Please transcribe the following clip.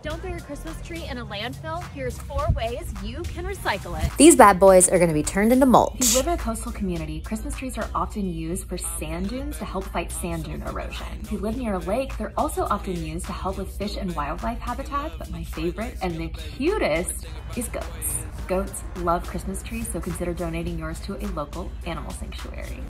Don't throw your Christmas tree in a landfill. Here's 4 ways you can recycle it. These bad boys are gonna be turned into mulch. If you live in a coastal community, Christmas trees are often used for sand dunes to help fight sand dune erosion. If you live near a lake, they're also often used to help with fish and wildlife habitat, but my favorite and the cutest is goats. Goats love Christmas trees, so consider donating yours to a local animal sanctuary.